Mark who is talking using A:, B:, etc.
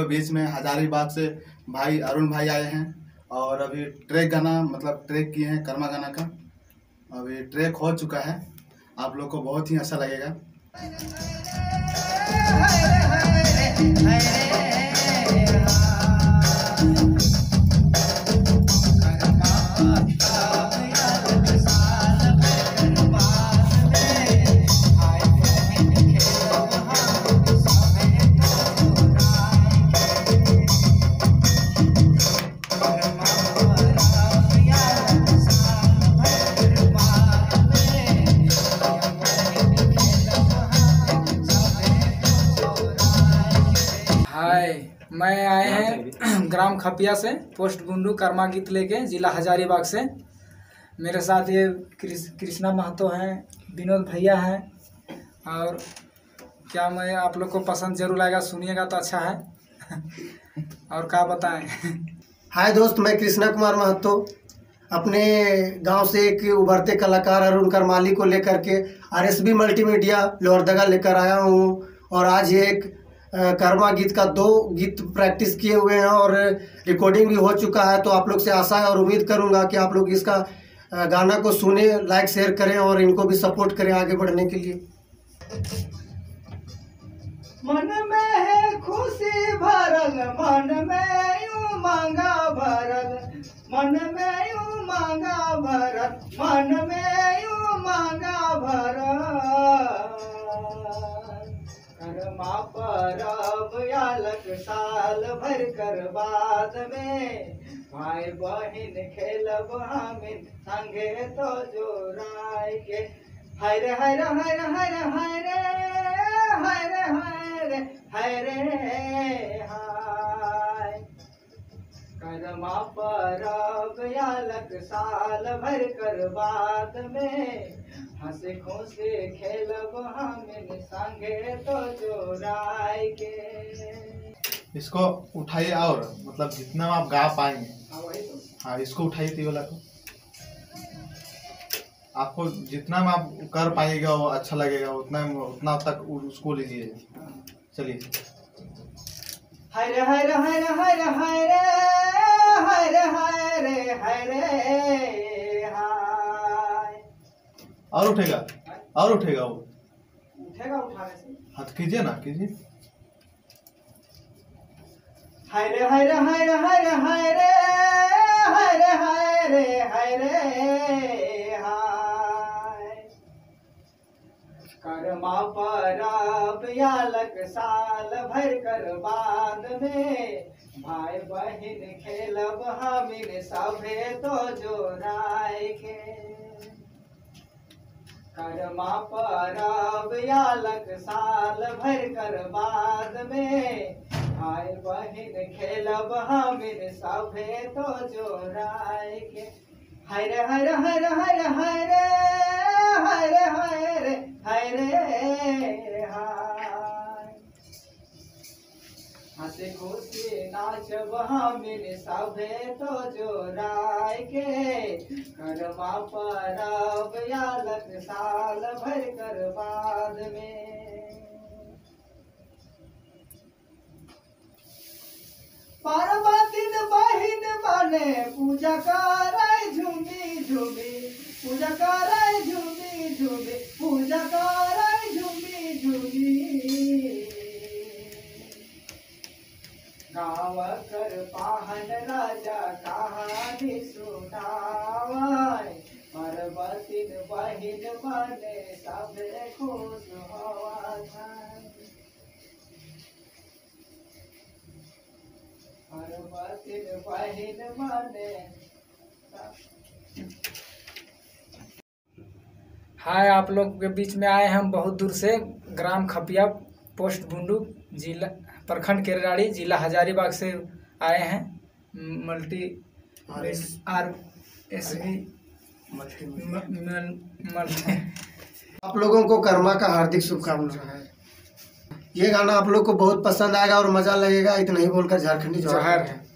A: बीच में हजारीबाग से भाई अरुण भाई आए हैं और अभी ट्रैक गाना मतलब ट्रैक किए हैं कर्मा गाना का। अभी ट्रैक हो चुका है, आप लोग को बहुत ही अच्छा लगेगा।
B: मैं आए हैं ग्राम खपिया से, पोस्ट बुंडू कर्मा गीत लेके, जिला हजारीबाग से। मेरे साथ ये कृष्णा महतो हैं, विनोद भैया हैं। और क्या मैं आप लोग को पसंद जरूर आएगा, सुनिएगा तो अच्छा है। और क्या बताएं।
C: हाय दोस्त, मैं कृष्णा कुमार महतो अपने गांव से एक उभरते कलाकार अरुण करमाली को लेकर के RSB मल्टीमीडिया लोहरदगा लेकर आया हूं। और आज ये एक कर्मा गीत का 2 गीत प्रैक्टिस किए हुए हैं और रिकॉर्डिंग भी हो चुका है। तो आप लोग से आशा है और उम्मीद करूंगा कि आप लोग इसका गाना को सुने, लाइक शेयर करें और इनको भी सपोर्ट करें आगे बढ़ने के लिए।
D: मन में है खुशी भरल, मन में उमंगा भरल, मन में उमंगा भरल, मन में उमंगा भरल। कर्मा परब आलक साल भर कर बाद में, भाई बहिन खेलब हमिन संगे तो जोराय के। हर हर हर हर हर हर हर हर हाय। कर्मा परब आलक साल भर कर बाद में, हंसे खुशी खेलब हमिन संगे तो जोराय के।
A: इसको उठाइए और मतलब जितना आप गा पाएंगे। हाँ, इसको उठाइए, तो वाला को आपको जितना आप कर पाइएगा वो अच्छा लगेगा, उतना तक उसको लीजिए। चलिए।
D: हर हर हर हर हर हर हर हर हाय।
A: और उठेगा, और उठेगा, वो
D: उठेगा, उठाने से
A: हाथ कीजिए ना, कीजिए।
D: हर हर हर हर हर हर हर हर हाय। कर्मा परब आलक साल भर कर बाद में, भाई बहिन खेलब हमिन सभे तो जोराय के। कर्मा परब आलक साल भर कर बाद में, भाई बहिन खेलब हमिन सभे तो जोराय के। हर हर हर हर हर हर हर हर हाय। हंसे खुशी नाचब हमिन सभे तो जोराय के। कर्मा परब आलक साल भर कर बाद में, पार्वतीन बहिन बने पूजा कराय झूमी झूमी, पूजा कराय झूमी झूमी, पूजा कराय झूमी झूमी। गाँव कर पाहन राजा कहानी सुनावाय, पार्वतीन बहिन बने सबे खुश होवा जाय। पार्वतीन बहिन बने।
B: हाय, आप लोग के बीच में आए हम बहुत दूर से, ग्राम खपिया, पोस्ट बुंडू, जिला प्रखंड केरगाड़ी, जिला हजारीबाग से आए हैं। मल्टी RSB
C: आप लोगों को कर्मा का हार्दिक शुभकामनाएं। ये गाना आप लोग को बहुत पसंद आएगा और मजा लगेगा। इतना ही बोलकर झारखंडी जौहर है।